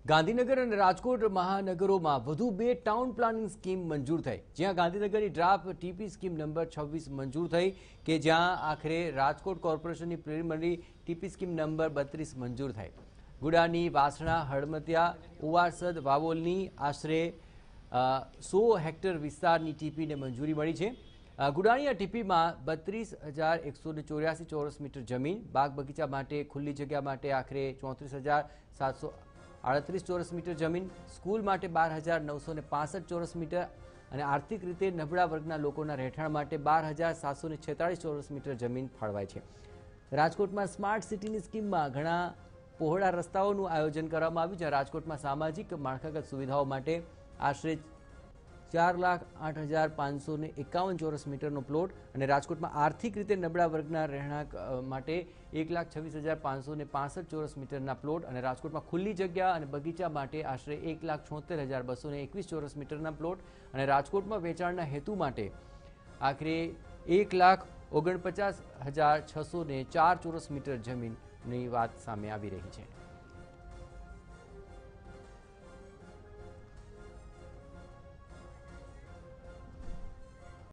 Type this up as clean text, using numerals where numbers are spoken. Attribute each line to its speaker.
Speaker 1: ગાંધીનગર અને રાજકોટ મહાનગરોમાં વધુ 2 ટાઉન પ્લાનિંગ સ્કીમ મંજૂર થઈ। જ્યાં ગાંધીનગરની ડ્રાફ્ટ ટીપી સ્કીમ નંબર 26 મંજૂર થઈ કે જ્યાં આખરે રાજકોટ કોર્પોરેશનની પ્રિલિમિનરી ટીપી સ્કીમ નંબર 32 મંજૂર થઈ। ગુડાની, વાસણા, હળમતિયા, ઉવારસદ, વાવોલની આશરે 100 હેક્ટર વિસ્તારની ટીપીને મંજૂરી મળી છે। ગુડાની આ ટીપીમાં 32,184 ચોરસ મીટર જમીન, બાગ બગીચા માટે ખુલ્લી જગ્યા માટે આખરે 34,738 ચોરસ મીટર જમીન, સ્કૂલ માટે 12,965 ચોરસ મીટર અને આર્થિક રીતે નબળા વર્ગના લોકોના રહેઠાણ માટે 12,746 ચોરસ મીટર જમીન ફાળવાય છે। રાજકોટમાં સ્માર્ટ સિટીની સ્કીમમાં ઘણા પહોળા રસ્તાઓનું આયોજન કરવામાં આવ્યું, જ્યાં રાજકોટમાં સામાજિક માળખાગત સુવિધાઓ માટે આશરે 4,08,551 ચોરસ મીટરનો પ્લોટ અને રાજકોટમાં આર્થિક રીતે નબળા વર્ગના રહેણાંક માટે 1,26,565 ચોરસ મીટરના પ્લોટ અને રાજકોટમાં ખુલ્લી જગ્યા અને બગીચા માટે આશરે 1,76,221 ચોરસ મીટરના પ્લોટ અને રાજકોટમાં વેચાણના હેતુ માટે આખરે 1,49,604 ચોરસ મીટર જમીનની વાત સામે આવી રહી છે।